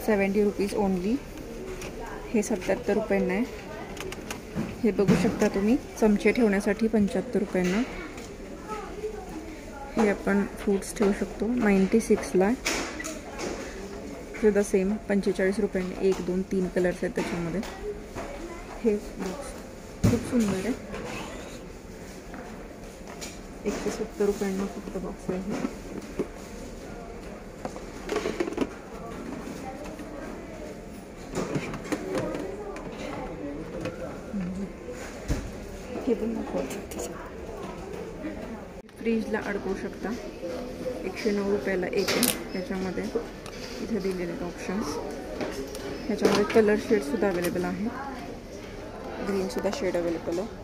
70 rupees only. हे 77 रुपयांना आहे। हे बघू शकता तुम्ही, चमचे ठेवण्यासाठी 75 रुपयांना। हे आपण फ्रूट्स ठेवू शकतो 96ला। सुद्धा सेम 45 रुपयांनी। 1 2 3 कलर्स आहेत त्याच्यामध्ये। हे बॉक्स खूप सुंदर आहे। 170 रुपयांना फक्त बॉक्स आहे। हे पण फ्रीजला अडकवू शकता। 109 रुपयाला एक आहे। त्याच्यामध्ये इथे दिलेले ऑप्शन्स, ह्याच्यामध्ये कलर शेडसुद्धा अवेलेबल आहे। ग्रीनसुद्धा शेड अवेलेबल आहे।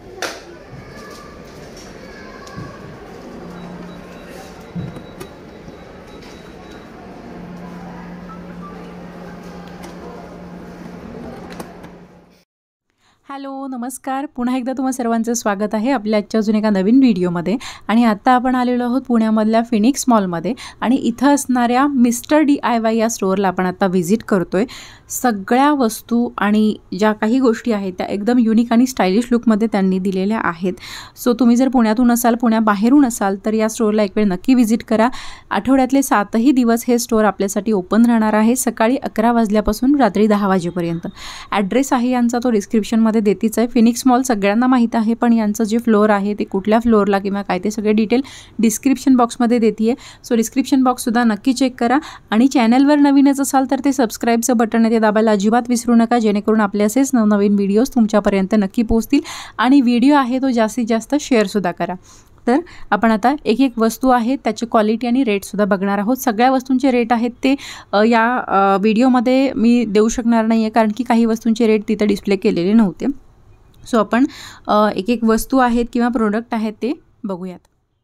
हॅलो नमस्कार, पुन्हा एकदा तुम्हा सर्वांचं स्वागत आहे आपल्या आजच्या अजून एका नवीन व्हिडिओमध्ये। आणि आता आपण आलेलो आहोत पुण्यामधल्या फिनिक्स मॉलमध्ये आणि इथं असणाऱ्या मिस्टर DIY या स्टोअरला आपण आता व्हिजिट करतोय। सगळ्या वस्तू आणि ज्या काही गोष्टी आहेत त्या एकदम युनिक आणि स्टायलिश लुकमध्ये त्यांनी दिलेल्या आहेत। सो तुम्ही जर पुण्यातून असाल, पुण्याबाहेरून असाल तर या स्टोअरला एक वेळ नक्की व्हिजिट करा। आठवड्यातले 7ही दिवस हे स्टोअर आपल्यासाठी ओपन राहणार आहे, सकाळी 11 वाजल्यापासून रात्री 10 वाजेपर्यंत। ॲड्रेस आहे यांचा तो डिस्क्रिप्शनमध्ये देतीच आहे। फिनिक्स मॉल सगळ्यांना माहीत आहे, पण यांचं जे फ्लोअर आहे ते कुठल्या फ्लोअरला किंवा काय ते सगळे डिटेल डिस्क्रिप्शन बॉक्समध्ये देते आहे। सो डिस्क्रिप्शन बॉक्ससुद्धा नक्की चेक करा आणि चॅनलवर नवीनच असाल तर ते सबस्क्राईबचं बटन आहे ते दाबायला अजिबात विसरू नका, जेणेकरून आपले असेच नवनवीन व्हिडिओज तुमच्यापर्यंत नक्की पोहोचतील। आणि व्हिडिओ आहे तो जास्तीत जास्त शेअरसुद्धा करा। तर आपण आता एक एक वस्तू आहे त्याची क्वालिटी आणि रेटसुद्धा बघणार आहोत। सगळ्या वस्तूंचे रेट आहेत ते या व्हिडिओमध्ये मी देऊ शकणार नाही आहे, कारण की काही वस्तूंचे रेट तिथं डिस्प्ले केलेले नव्हते। सो आपण एक एक वस्तू आहेत किंवा प्रोडक्ट आहेत ते बघूयात।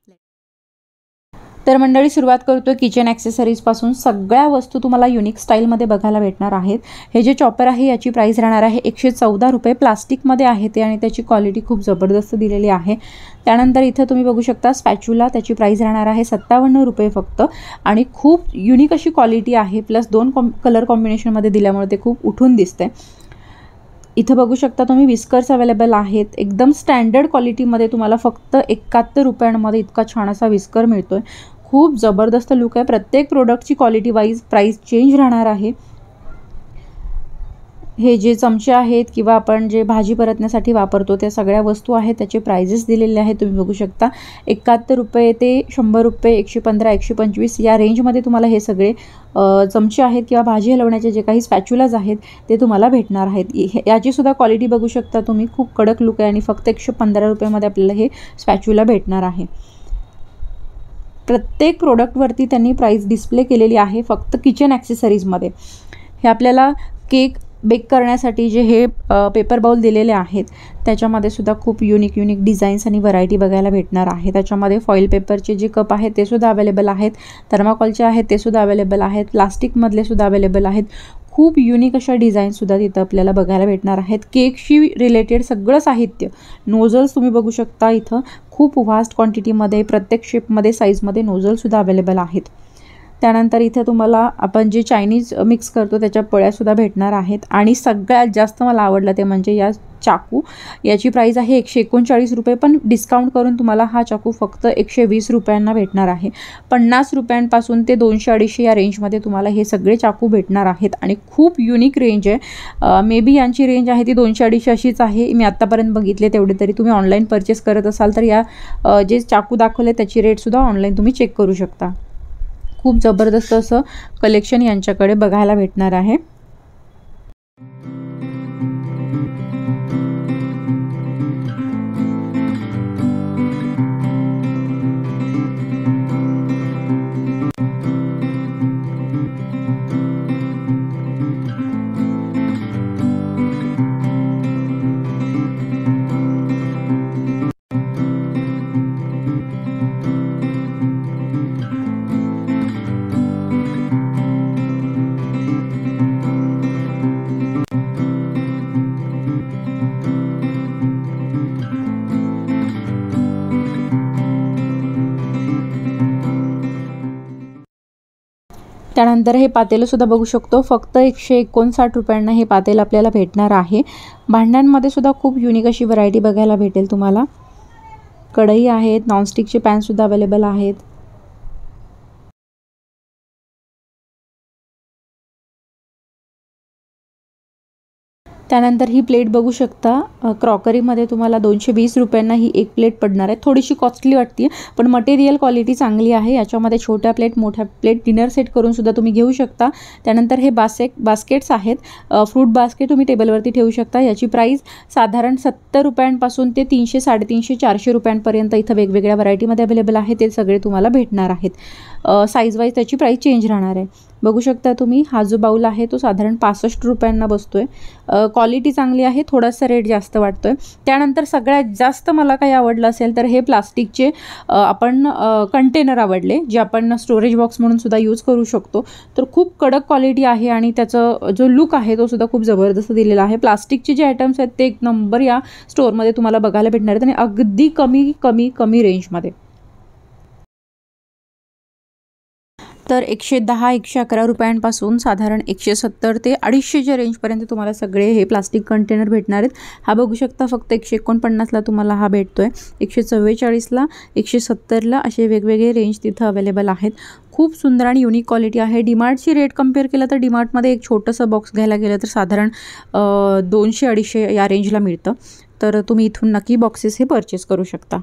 तर मंडळी सुरुवात करतो किचन ॲक्सेसरीजपासून। सगळ्या वस्तू तुम्हाला युनिक स्टाईलमध्ये बघायला भेटणार आहेत। हे जे चॉपर आहे याची प्राईस राहणार आहे 114 रुपये। प्लास्टिकमध्ये आहे ते आणि त्याची क्वालिटी खूप जबरदस्त दिलेली आहे। त्यानंतर इथं तुम्ही बघू शकता स्पॅच्युला, त्याची प्राईस राहणार आहे 57 रुपये फक्त आणि खूप युनिक अशी क्वालिटी आहे। प्लस 2 कलर कॉम्बिनेशनमध्ये दिल्यामुळे ते खूप उठून दिसते। इथं बघू शकता तुम्ही विस्कर्स अवेलेबल आहेत, एकदम स्टँडर्ड क्वालिटीमध्ये तुम्हाला फक्त 71 रुपयांमध्ये इतका छान असा विस्कर मिळतोय। खूप जबरदस्त लुक आहे। प्रत्येक प्रोडक्टची क्वालिटी वाईज प्राइस चेंज राहणार आहे। हे जे चमचे आहेत किंवा आपण जे भाजी परतण्यासाठी वापरतो त्या सगळ्या वस्तू आहेत त्याचे प्राइजेस दिलेले आहेत तुम्ही बघू शकता। 71 रुपये ते 100 रुपये, 115, 125 या रेंजमध्ये तुम्हाला हे सगळे चमचे आहेत किंवा भाजी हलवण्याचे जे काही स्पॅच्युलाज आहेत ते तुम्हाला भेटणार आहेत। याची सुद्धा क्वालिटी बघू शकता तुम्ही, खूप कडक लुक आहे आणि फक्त 115 रुपयामध्ये आपल्याला हे स्पॅच्युला भेटणार आहे। प्रत्येक प्रोडक्टवरती त्यांनी प्राइस डिस्प्ले केलेली आहे फक्त किचन ॲक्सेसरीजमध्ये। हे आपल्याला केक बेक करण्यासाठी जे हे पेपर बाउल दिलेले आहेत त्याच्यामध्ये सुद्धा खूप युनिक डिझाईन्स आणि व्हरायटी बघायला भेटणार आहे। त्याच्यामध्ये फॉईल पेपरचे जे कप आहेत ते सुद्धा अवेलेबल आहेत, थर्माकोलचे आहेत ते सुद्धा अवेलेबल आहेत, प्लास्टिकमधले सुद्धा अवेलेबल आहेत। खूप युनिक अशा डिझाईनसुद्धा तिथं आपल्याला बघायला भेटणार आहेत। केकशी रिलेटेड सगळं साहित्य, नोझल्स तुम्ही बघू शकता इथं खूप व्हास्ट क्वांटिटीमध्ये प्रत्येक शेपमध्ये साईजमध्ये नोझलसुद्धा अवेलेबल आहेत। त्यानंतर इथे तुम्हाला आपण जे चायनीज मिक्स करतो त्याच्या पळ्यासुद्धा भेटणार आहेत। आणि सगळ्यात जास्त मला आवडलं ते म्हणजे या चाकू, याची प्राइस आहे 139 रुपये, पण डिस्काउंट करून तुम्हाला हा चाकू फक्त 120 रुपयांना भेटणार आहे। 50 रुपयांपासून ते 200-250 या रेंजमध्ये तुम्हाला हे सगळे चाकू भेटणार आहेत आणि खूप युनिक रेंज आहे। मे बी यांची रेंज आहे ती 200-250 अशीच आहे, मी आत्तापर्यंत बघितले तेवढे। तरी तुम्ही ऑनलाईन परचेस करत असाल तर या जे चाकू दाखवले त्याची रेटसुद्धा ऑनलाईन तुम्ही चेक करू शकता। खूप जबरदस्त असं कलेक्शन यांच्याकडे बघायला भेटणार आहे। त्यानंतर हे पातेलंसुद्धा बघू शकतो, फक्त 159 रुपयांना हे पातेल आपल्याला भेटणार आहे. भांड्यांमध्ये सुद्धा खूप युनिक अशी व्हरायटी बघायला भेटेल तुम्हाला. कढई आहेत, नॉनस्टिकचे पॅनसुद्धा अवेलेबल आहेत. त्यानंतर ही प्लेट बघू शकता, क्रॉकरीमध्ये तुम्हाला 220 रुपयांना ही एक प्लेट पडणार आहे. थोडीशी कॉस्टली वाटते पण मटेरियल क्वालिटी चांगली आहे. याच्यामध्ये छोट्या प्लेट, मोठ्या प्लेट, डिनर सेट करून सुद्धा तुम्ही घेऊ शकता. त्यानंतर हे बास्केट्स आहेत, फ्रूट बास्केट तुम्ही टेबलवरती ठेवू शकता. याची प्राईस साधारण 70 रुपयांपासून ते 300, 350, 400 रुपयांपर्यंत इथं वेगवेगळ्या व्हरायटीमध्ये अवेलेबल आहे. ते सगळे तुम्हाला भेटणार आहेत. साईज वाईज त्याची प्राईस चेंज राहणार आहे. बघू शकता तुम्ही, हा जो बाऊल आहे तो साधारण 65 रुपयांना बसतोय. क्वालिटी चांगली आहे, थोडासा रेट जास्त वाटतोय. त्यानंतर सगळ्यात जास्त मला काही आवडलं असेल तर हे प्लास्टिकचे आपण कंटेनर आवडले, जे आपण स्टोरेज बॉक्स म्हणून सुद्धा यूज करू शकतो. तर खूप कडक क्वालिटी आहे आणि त्याचं जो लुक आहे तो सुद्धा खूप जबरदस्त दिलेला आहे. प्लास्टिकचे जे आयटम्स आहेत ते एक नंबर या स्टोअरमध्ये तुम्हाला बघायला भेटणार आहेत आणि अगदी कमी रेंजमध्ये. तर 110, 111 रुपयांपासून साधारण 170 ते 250च्या रेंजपर्यंत तुम्हाला सगळे हे प्लास्टिक कंटेनर भेटणार आहेत. हा बघू शकता, फक्त 149ला तुम्हाला हा भेटतोय. 144ला, 170ला असे वेगवेगळे रेंज तिथं अवेलेबल आहेत. खूप सुंदर आणि युनिक क्वालिटी आहे. डीमार्टची रेट कम्पेअर केलं तर डीमार्टमध्ये एक छोटंसं बॉक्स घ्यायला गेलं तर साधारण 200-250 या रेंजला मिळतं. तर तुम्ही इथून नक्की बॉक्सेस हे परचेस करू शकता.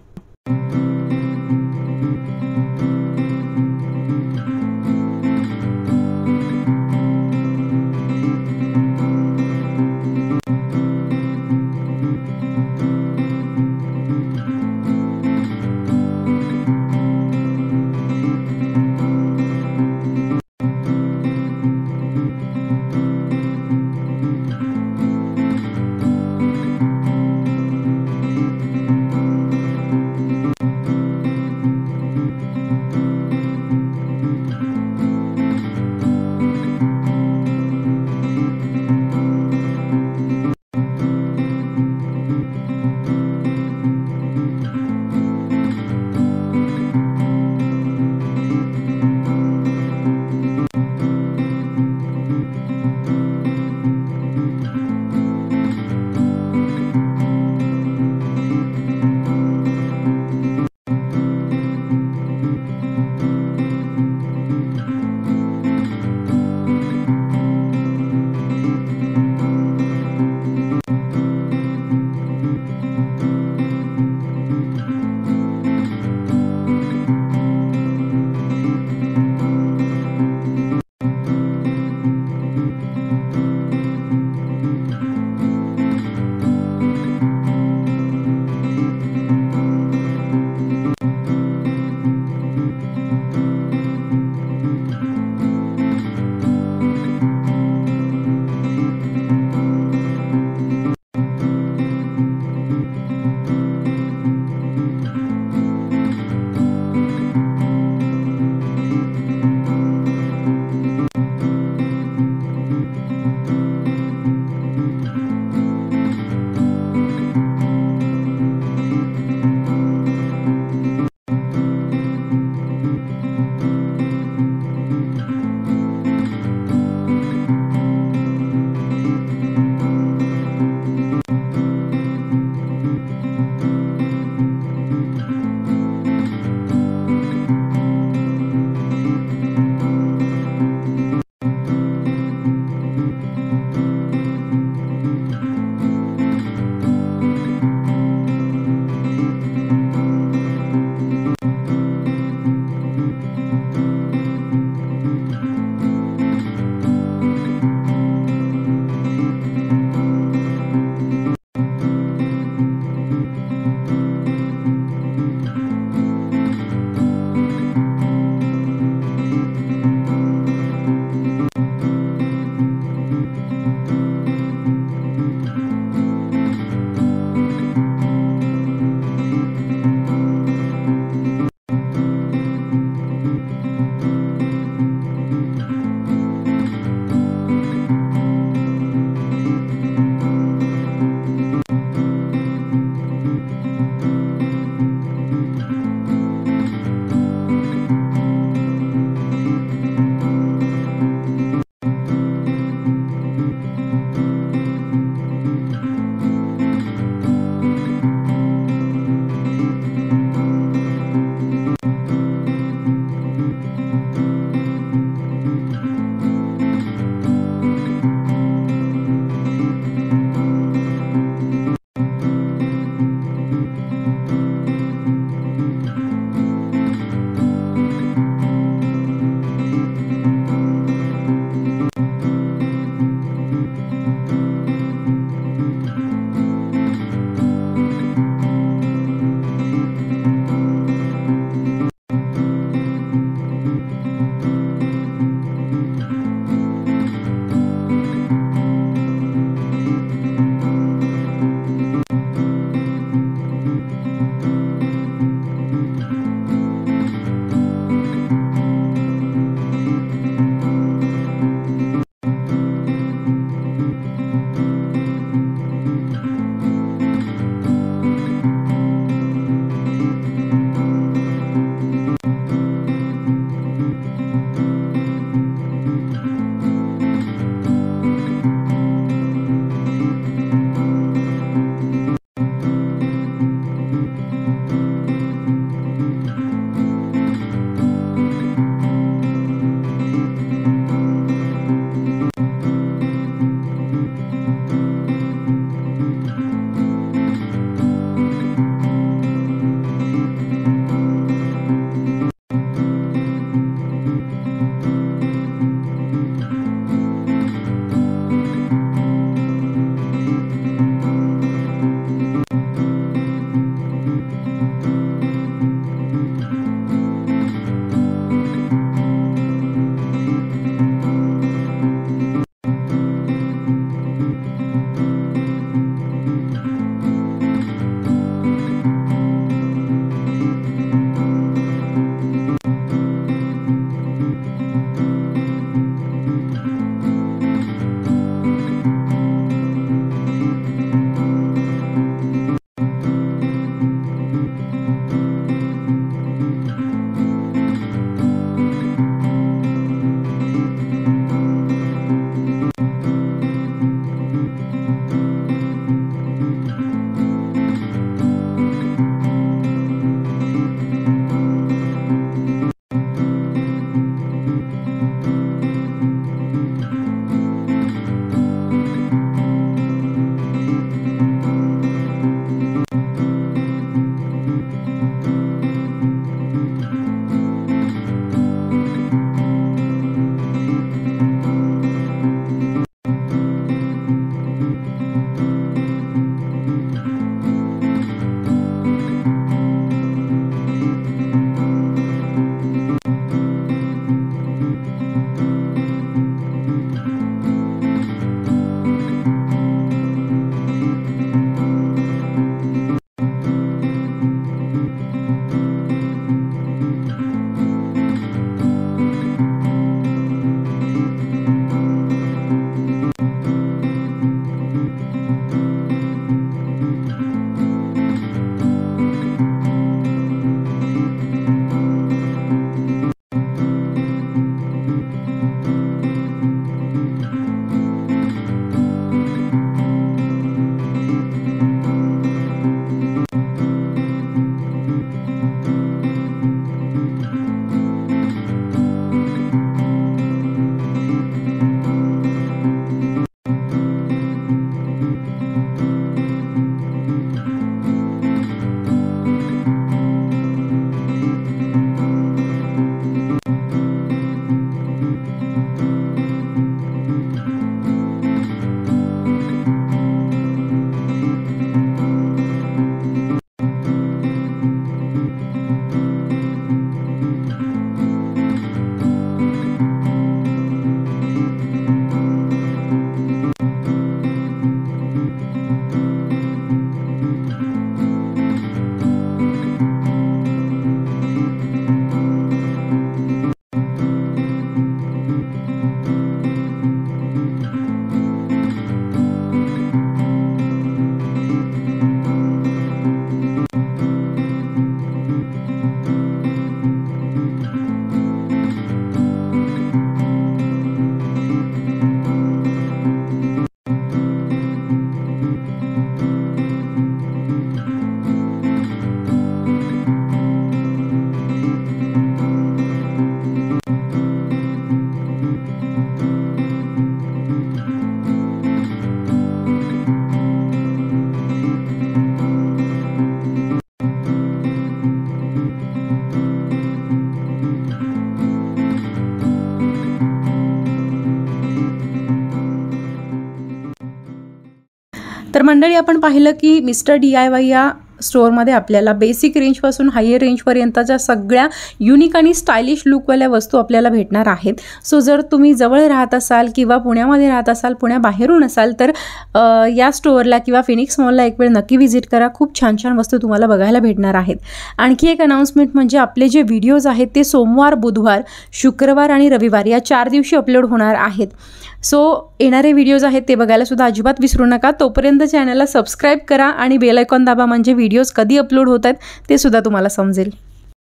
तर मंडळी, आपण पाहिलं की मिस्टर DIY या स्टोअरमध्ये आपल्याला बेसिक रेंजपासून हायर रेंजपर्यंतच्या सगळ्या युनिक आणि स्टायलिश लुकवाल्या वस्तू आपल्याला भेटणार आहेत. सो जर तुम्ही जवळ राहत असाल किंवा पुण्यामध्ये राहत असाल, पुण्याबाहेरून असाल, तर या स्टोअरला किंवा फिनिक्स मॉलला एक वेळ नक्की व्हिजिट करा. खूप छान छान वस्तू तुम्हाला बघायला भेटणार आहेत. आणखी एक अनाउन्समेंट म्हणजे आपले जे व्हिडिओज आहेत ते सोमवार, बुधवार, शुक्रवार आणि रविवार या 4 दिवशी अपलोड होणार आहेत. सो येणारे व्हिडिओज आहेत ते बघायला सुद्धा अजिबात विसरू नका. तोपर्यंत चॅनलला सबस्क्राईब करा आणि बेल आयकॉन दाबा, म्हणजे व्हिडिओज कधी अपलोड होत आहेत ते सुद्धा तुम्हाला समजेल.